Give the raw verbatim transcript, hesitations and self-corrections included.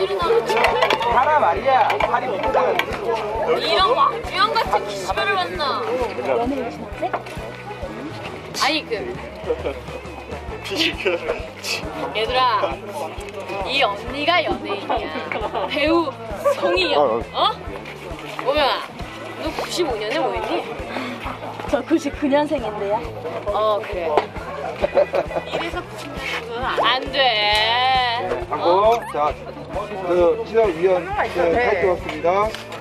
하나 말이야. 팔이 삐끗하가 이런 왕주형 같은 기집애를 만나. 아니 그 얘들아, 이 언니가 연예인이야. 배우 송이야. 어? 오명아, 너 구십오 년에 뭐했니? 저 구십구 년생인데요. 어 그래. 이래서 구십 년생은 안 돼. 하고 자, 그 시상위원 네, 발표했습니다.